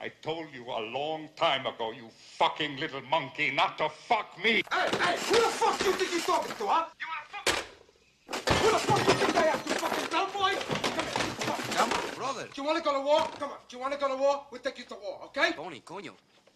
I told you a long time ago, you fucking little monkey, not to fuck me. Hey, who the fuck do you think you're talking to, huh? You wanna fuck? Who the fuck do you think I am, you fucking bellboy? Come here, Come on, brother. Do you want to go to war? Come on. Do you want to go to war? We'll take you to war, okay? Tony, coño.